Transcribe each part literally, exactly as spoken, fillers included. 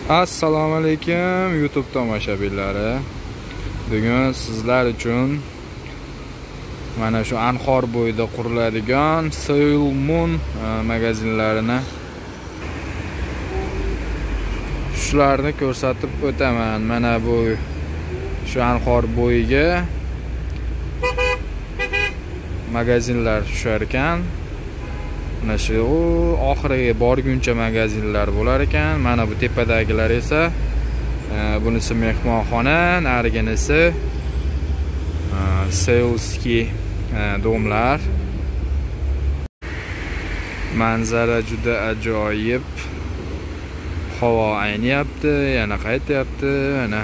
Assalomu alaykum YouTube tomoshabinlari. Bugun sizlar uchun mana shu anhor bo'yida quriladigan Seul Mun magazinlarini shularni ko'rsatib o'taman. Mana bu shu anhor bo'yiga magazinlar tushar ekan. Mana shu oxiriga borguncha magazinlar bo'lar ekan. Mana bu tepadagilar esa bunisi mehmonxona, nariginisi selskiy domlar. Manzara juda ajoyib. Havo ayniyapti, yana qaytyapti, mana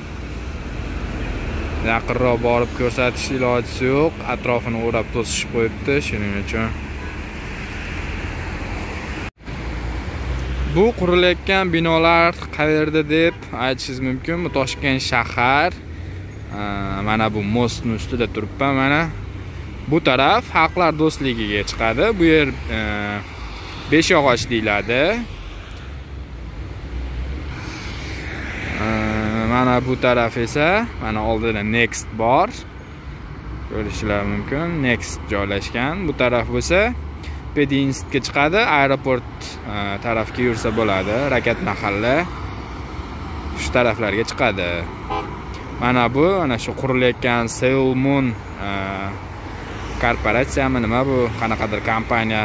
yaqinroq borib ko'rsatish ilojisi yo'q. Atrofini o'rab to'sishib qo'yibdi, shuning uchun. Bu qurilayotgan binolar qayerda deb aytishingiz mumkin. Bu Toshkent shahar. Mana bu mostning ustida turibman. Mana bu taraf xalqlar do'stligiga chiqadi. Bu yer Beshyog'och deyiladi. Mana bu taraf esa mana oldida Next bor. Ko'rishingiz mumkin. Next joylashgan. Bu taraf bo'lsa Pedinstga chiqadi, aeroport tarafga yursa bo'ladi, Rakat mahalla shu taraflarga chiqadi. Mana bu ana shu qurilayotgan Seul Mun korporatsiyami nima bu, qanaqadir kompaniya.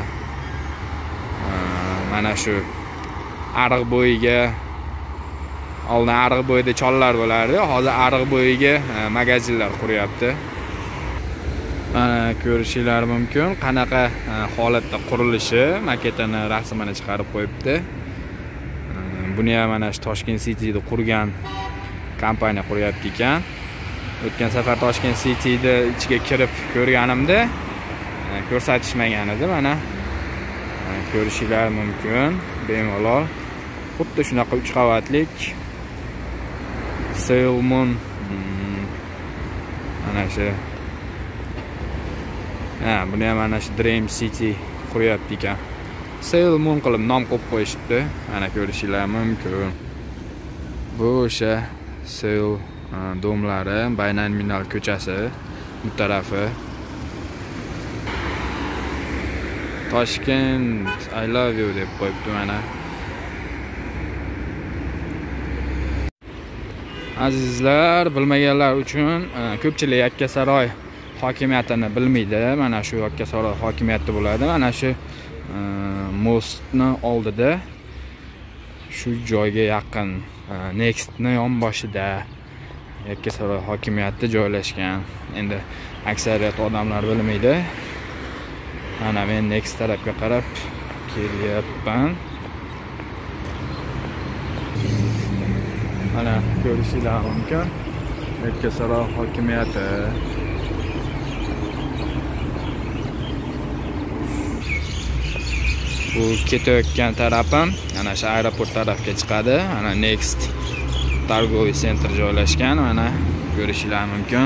Mana shu ariq bo'yiga, oldin ariq bo'yida chollar bo'lardi, hozir ariq bo'yiga magazinlar quryapti. Mana ko'rishingiz mumkin qanaqa holatda qurilishi, maketini, rasmini chiqarib qo'yibdi. Buni ham mana shu Toshkent City'da qurgan kompaniya quryapti ekan. O'tgan safar Toshkent City'da ichiga kirib ko'rganimda ko'rsatishmagan edi. Mana ko'rishingiz mumkin bemalol. Xuddi shunaqa uch qavatlik Seul Mun mana shu Ha, buni ham mana shu Dream City quryapti ekan. Seul Mun qilib nom qo'yib qo'yishibdi. Mana ko'rishingiz mumkin. Bu o'sha Seul domlari, Baynalminal ko'chasi bu tarafi. Toshkent I love you deb qo'yibdi mana. Azizlar, bilmaganlar uchun ko'pchilik Yakkasaroy hokimiyatini bilmaydi. Mana shu Yakkasaroy hokimiyati bo'ladi. Mana shu mostni oldida shu joyga yaqin Nextni yonboshida Yakkasaroy hokimiyati joylashgan. Endi aksariyat odamlar bilmaydi. Mana men Next tarafga qarab kelyapman. Mana ko'rishingiz mumkin. Yakkasaroy hokimiyati. Bu ketayotgan tarafim ana shu aeroport tarafga chiqadi. Ana Next targoviy sentr joylashgan. Mana ko'rishingiz mumkin.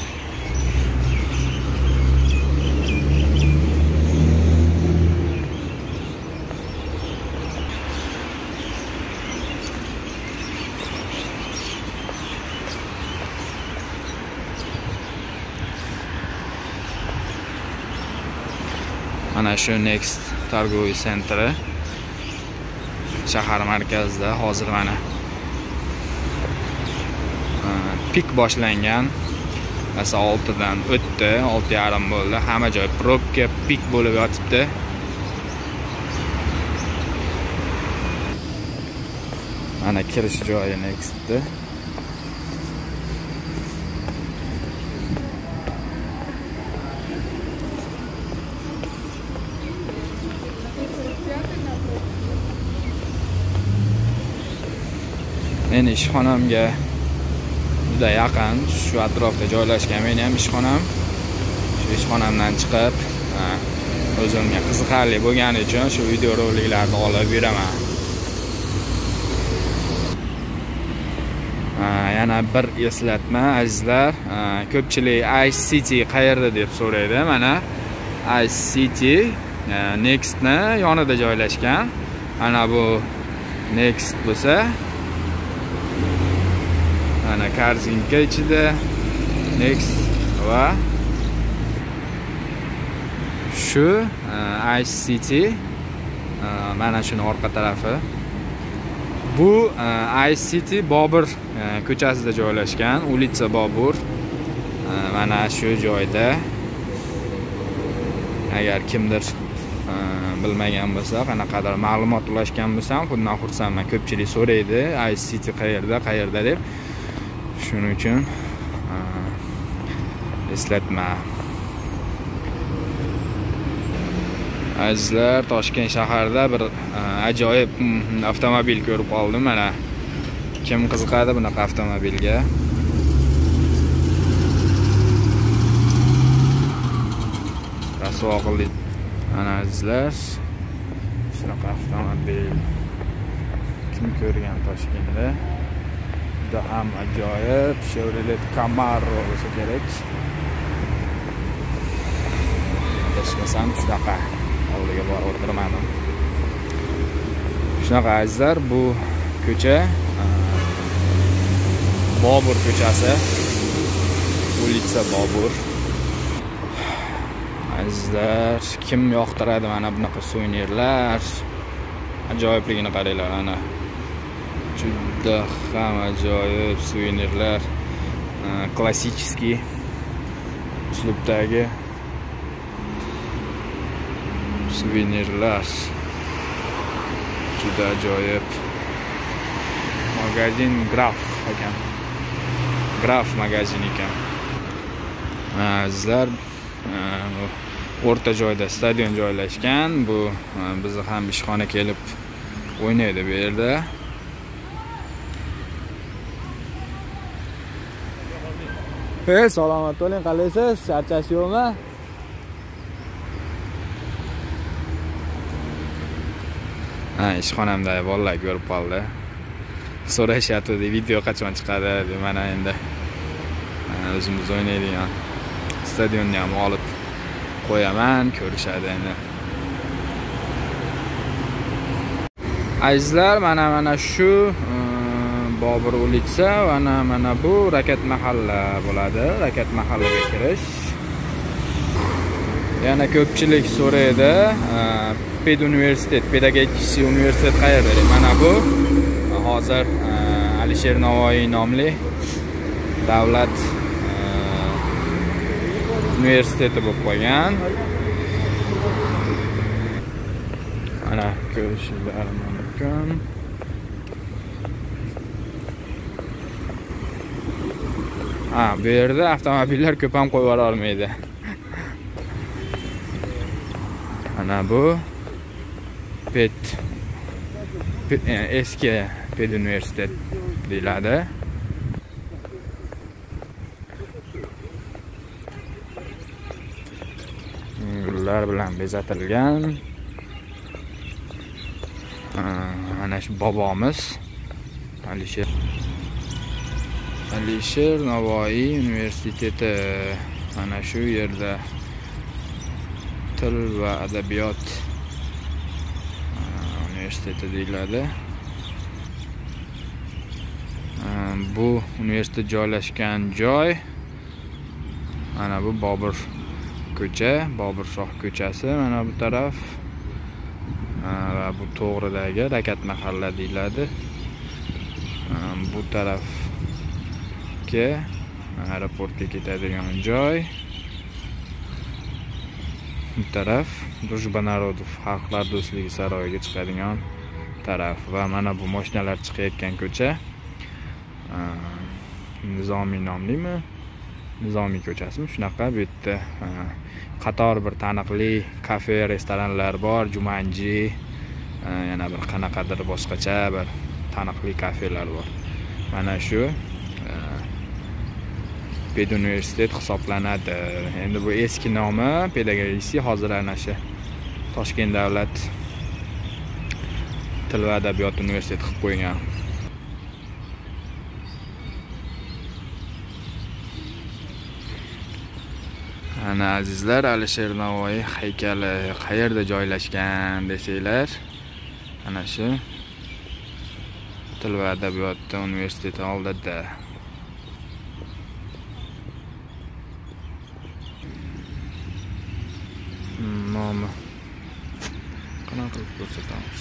Mana shu Next targoviy sentri shahar markazida hozir mana pik boshlangan. Masalan oltidan o'tdi, olti yarim bo'ldi. Hamma joy probka, pik bo'lib yotibdi. Mana kirish joyi Nextda. Men ishxonamga juda yaqin, shu atrofda joylashgan. Men ham ishxonam. Shu ishxonamdan chiqib, o'zimga qiziqarli bo'lgani uchun shu video roliklarni olib yuraman. Yana bir eslatma azizlar, ko'pchilik Ice City qayerda deb so'raydi. Mana Ice City Nextni yonida joylashgan. Ana bu Next bo'lsa Ana Karzinka ichida Next va shu Ice City mana shuni orqa tarafi. Bu Ice City Bobur ko'chasida joylashgan, ulitsa Bobur. Mana shu joyda. Agar kimdir bilmagan bo'lsa, qanaqadir ma'lumot ulashgan bo'lsam, bundan xursandman. Ko'pchilik so'raydi, Ice City qayerda, qayerda deb. Shuning uchun eslatma. Azizlar, Toshkent shaharida bir ajoyib avtomobil ko'rib qoldim. Mana kim qiziqadi bunaqa avtomobilga? Rasvo qildi. Ana azizlar, shunaqa avtomobil kim ko'rgan Toshkentda? Juda ham ajoyib Chevrolet Camaro bo'lsa kerak. Adashmasam shunaqa oldiga borib o'tirmadim. Shunaqa azizlar, bu ko'cha Bobur ko'chasi. Ulitsa Bobur. Azizlar, kim yoqtiradi mana bunaqa suvenirlar? Ajoyibligini qaranglar, ana. Juda ham ajoyib suvenirlar. Klassический uslubdagi suvenirlar. Juda ajoyib. Magazin Graf ekan. Graf magazin ekan. Azizlar, o'rta joyda stadion joylashgan. Bu bizni ham ishxona kelib o'ynaydi bu yerda. Hey, salomat bo'ling, qalaysiz? Charchash yo'qmi? Ha, ishxonamda bolalar ko'rib qoldi. So'rashyapti, video qachon chiqadi deb. Mana endi o'zimiz o'ynaydigan stadionni ham olib qo'yaman, ko'rishadi endi. Azizlar, mana mana shu Bobur ulitsa va mana bu Rakat mahalla bo'ladi. Rakat mahallaga kirish. Yana ko'pchilik so'raydi, Ped universitet, pedagogik universitet qayerda? Mana bu hozir Alisher Navoiy nomli davlat universiteti bo'lib qolgan. Mana ko'rishingiz mumkin. Ha, bu yerda avtomobillar ko'p ham qo'yib yubora olmaydi. Ana bu Ped eski Ped universitet deyiladi. Gullar bilan bezatilgan. Ana shu bobomiz Alisher Alisher Navoiy universiteti ana shu yerda til va adabiyot universiteti deyiladi. Bu universitet joylashgan joy mana bu Bobur ko'cha, Boburshox Kochasi mana bu taraf. Va bu to'g'ridagi Rakat mahalla deyiladi. Bu tarafga aeroportga ketadigan joy. Bu taraf Družba-Narodov xalqlar do'stligi saroyiga chiqadigan taraf va mana bu mashinalar chiqayotgan ko'cha. Nizomiy nomlimi? Nizomiy ko'chasimi? Shunaqa bu yerda qator bir taniqli kafe, restoranlar bor, Jumanji, yana bir qanaqadir boshqacha bir taniqli kafelar bor. Mana shu Ped universitet hisoblanadi. Endi bu eski nomi pedagogik, hozir ana shu Toshkent davlat til va adabiyot universiteti qilib qo'ygan. Ana azizlar, Alisher Navoiy haykali qayerda joylashgan desanglar, ana shu til va adabiyot universiteti oldida. nomi. Qanaqa qilib ko'rsatamiz?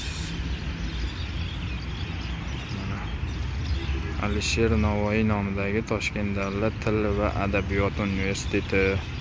Mana Alisher Navoiy nomidagi Toshkent davlat til va adabiyot universiteti.